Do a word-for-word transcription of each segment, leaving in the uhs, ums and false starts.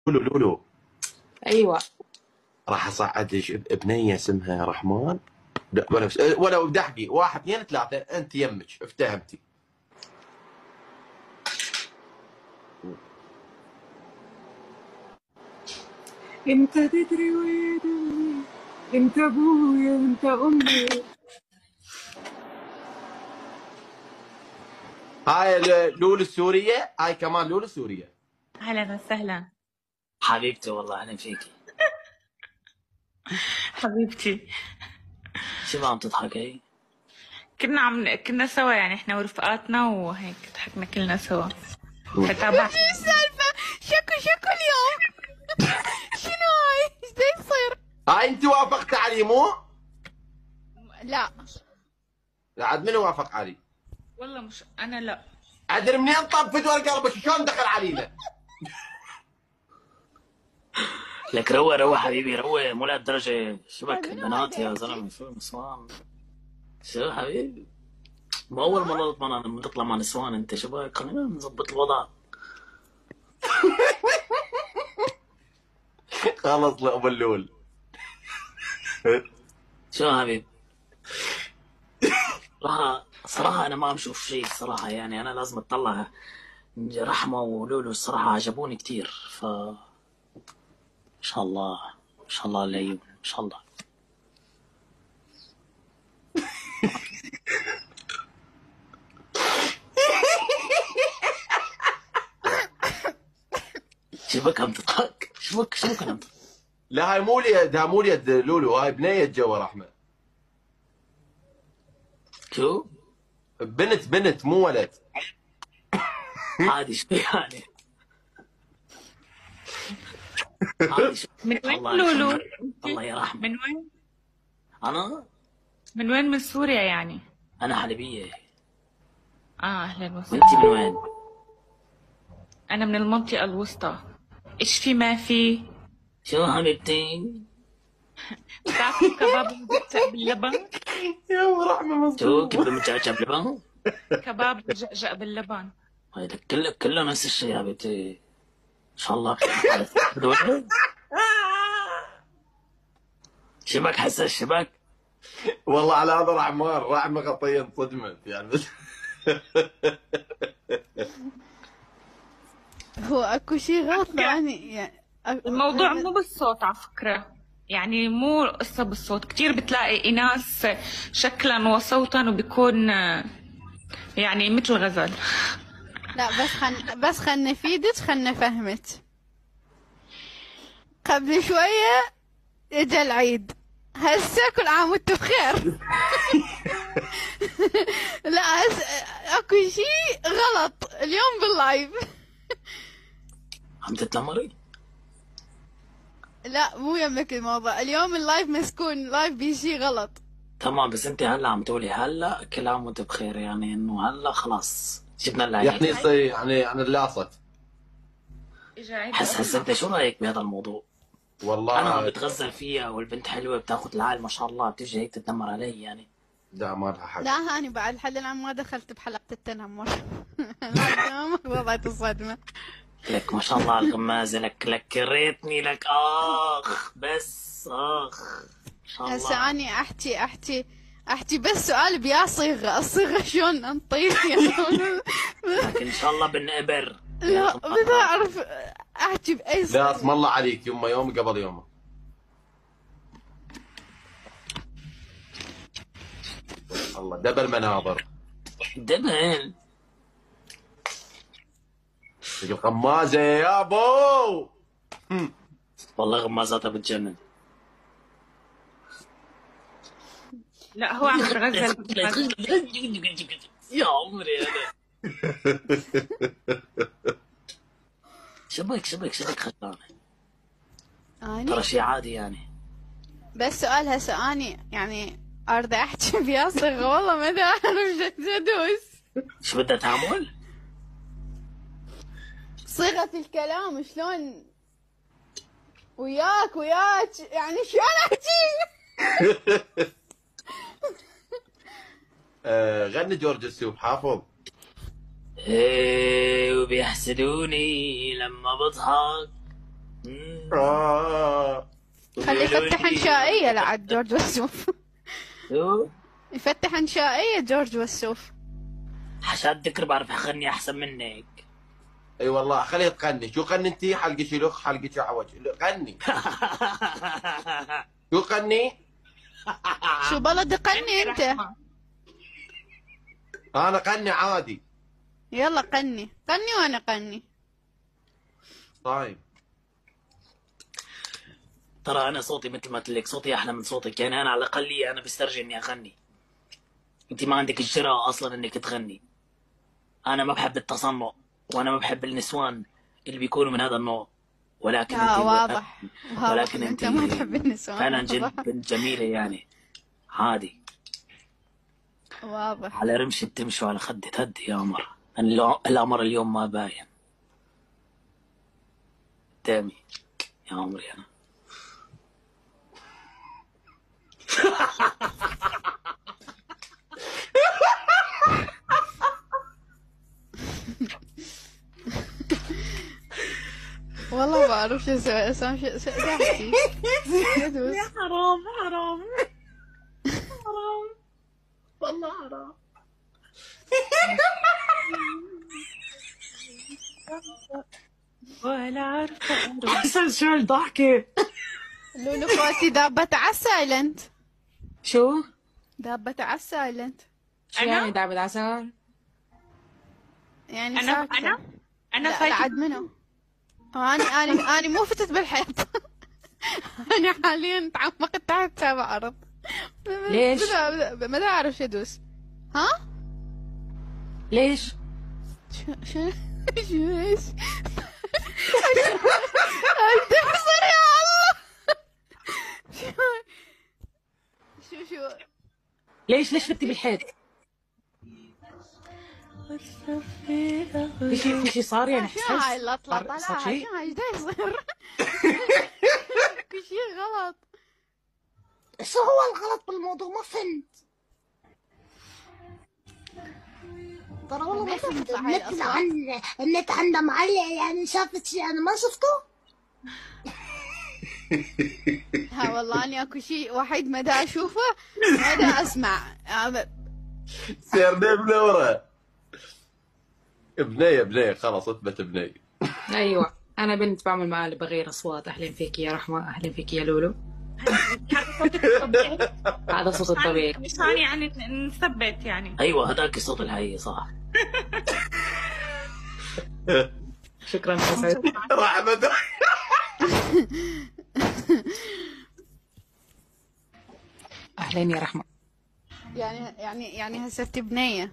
لولو لولو، ايوه راح اصعدش بنيه اسمها رحمن ولا ولا بدحقي واحد اثنين ثلاثه، انت يمك افتهمتي. انت تدري وين امي، انت ابويا انت امي. هاي لولو السوريه، هاي كمان لولو السوريه. اهلا وسهلا حبيبتي والله اهلا فيكي. حبيبتي. شو عم تضحكي؟ كنا عم كنا سوا يعني احنا ورفقاتنا وهيك ضحكنا كلنا سوا. فتابعت ايش السالفة؟ شكو شكو اليوم؟ شنو هاي؟ ايش دا يصير؟ هاي انت وافقت علي مو؟ لا عاد منو وافق علي؟ والله مش انا لا. ادري منين طفت ورا قلبك شلون دخل علينا؟ لك روق روق حبيبي روق، مو لهالدرجة. شبك بنات يا زلمة، شو نسوان؟ شو حبيبي؟ مو أول مرة نطلع نطلع مع نسوان، أنت شبك خلينا نظبط الوضع. خلص لأبو اللول. شو حبيبي؟ صراحة صراحة أنا ما عم شوف شيء صراحة، يعني أنا لازم أطلع. رحمة ولولو الصراحة عجبوني كتير، ف إن شاء الله إن شاء الله العيون إن شاء الله. شبك عم تضحك؟ شبك شبك عم تضحك؟ لا هاي مو اليد، هاي مو اليد لولو، هاي بنية جوا رحمة. شو؟ بنت بنت مو ولد. عادي شو يعني؟ عادي شو؟ من وين الله لولو؟ يرحمه. الله يرحمه. من وين؟ أنا؟ من وين؟ من سوريا يعني؟ أنا حلبية. اه اهلا وسهلا. وأنتي من وين؟ انا من المنطقة الوسطى. ايش في ما في؟ شو حبيبتي؟ بتاكل كباب مجعجع باللبن؟ يا رحمة مصدوم. شو كباب مجعجع باللبن؟ كباب مجعجع باللبن. هيدا كله كله نفس الشيء يا حبيبتي. إن شاء الله. شبك حساس شبك؟ والله على هذا رحمن، رحمة خطية انصدمت يعني بس. هو اكو شيء غلط يعني, يعني الموضوع مو بالصوت على فكرة، يعني مو قصة بالصوت. كتير بتلاقي إناس شكلا وصوتا وبيكون يعني مثل غزل. لا بس خن بس خلنا نفيدك، خلنا نفهمك. قبل شوية اجا العيد، هسه كل عام وانتم بخير. لا هسه اكو شيء غلط اليوم باللايف. عم تتنمري؟ لا مو يمك الموضوع، اليوم اللايف مسكون، لايف بي شيء غلط. تمام بس انت هلا عم تقولي هلا كل عام وانت بخير، يعني انه هلا خلاص جبنا العيد. يعني يصير يعني يعني اللاصت. حس حس انت شو رايك بهذا الموضوع؟ والله انا عم بتغزل فيها والبنت حلوه بتاخذ العال ما شاء الله، بتيجي هيك تتنمر علي يعني. لا ما لها حق. لا هاني بعد لحد الان ما دخلت بحلقة التنمر. وضعت الصدمة. لك ما شاء الله على الغمازه، لك لك كريتني لك اخ بس اخ ما شاء الله. هسه اني احكي احكي احكي بس سؤال بيا صيغة، الصيغة شلون انطيك يعني. لكن ان شاء الله بنقبر. لا بدي اعرف احكي باي صيغة. لا اسم الله عليك، يما يوم قبل يومه. الله دبل مناظر. دبل الغمازة يا ابو. والله غمازاتها بتجنن. لا هو عم يتغزل. يا عمري انا. شبك شبك شبك خشانة. ترى شيء عادي يعني. بس سؤال هسه اني يعني اريد احكي بيا صيغة، والله ما ادري اعرف شو ادوس. شو بدها تعمل؟ صيغة الكلام شلون وياك وياك يعني شلون احكي؟ آه غني جورج السوب حافظ. ايه وبيحسدوني لما بضحك. آه. خليه يفتح انشائيه لعد جورج وسوف. شو؟ يفتح انشائيه جورج وسوف. عشان ذكر بعرف اغني احسن منك. اي والله خليه تغني. شو غني انت؟ حلقة شلوخ حلقة شعوج. غني. شو غني؟ شو بلد قني انت؟ انا غني عادي. يلا قني قني وانا قني. طيب ترى انا صوتي مثل ما قلت لك، صوتي احلى من صوتك، يعني انا على الاقل انا بسترجي اني اغني. انت ما عندك الجرأة اصلا انك تغني. انا ما بحب التصنع، وانا ما بحب النسوان اللي بيكونوا من هذا النوع، ولكن اه انت واضح. ولكن انت انت ما تحب النسوان. فعلا جد بنت جميلة يعني. عادي. واضح. على رمش تمشي وعلى خدي تهدي يا قمر. أنا القمر اليوم ما باين قدامي يا عمري انا. والله ما بعرف شو اسوي. اسوي شو شو احكي. يا حرام حرام حرام والله حرام. ولا عارفة أروح. احسن شو الضحكة. لولو فوتي دابت على السايلنت. شو؟ دابت على السايلنت. شو يعني دعبت عسل؟ يعني أنا ساكتة. أنا أنا لا فايتة. لعد منو؟ أنا أنا أنا مو فتت بالحيط. أنا حاليا تعمقت تحت سبع أرض. ليش؟ ما أعرف شو أدوس. ها؟ ليش؟ شو شو شو ايش؟ تحصر يا الله. شو شو ليش ليش فتي بالحيط؟ في شيء في شيء صار يعني شو هاي حسيت؟ اللطلة صار- طلع؟ صار شو شيء؟ هاي ايش دا يصير؟ في شيء غلط. شو هو الغلط بالموضوع؟ ما فهمت. ترى والله ما ليش فهمت. تطلع هاي النت الأصوات؟ عن النت عنده معلق، يعني شافت شيء انا ما شفته. ها والله اني اكو شيء وحيد ما دا اشوفه ما دا اسمع. سيرنا بنورة. بنية بنية خلاص اثبت بنية. ايوه انا بنت بعمل مقالب بغير اصوات. اهلا فيك يا رحمة، اهلا فيك يا لولو. هذا صوت الطبيعي. مشان يعني نثبت يعني. ايوه هذاك الصوت الحقيقي صح. شكرا حسن. رحمة. اهلين يا رحمة. يعني يعني يعني هسه بنية.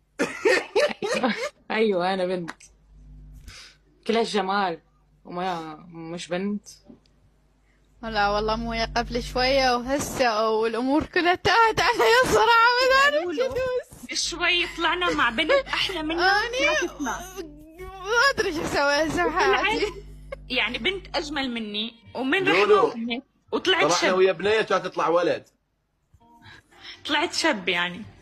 ايوه انا بنت كلها جمال وما مش بنت. لا والله مو قبل شوية وهسه والامور كلها تاهت علي الصراحة. ما اعرف شو ادوس. شوي طلعنا مع بنت أحلى منها. اني ما ادري شو اسوي هسه بحياتي. يعني بنت أجمل مني ومن لولو. رحمة وطلعت طلعنا شاب. ويا بنية كانت تطلع ولد. طلعت شاب يعني.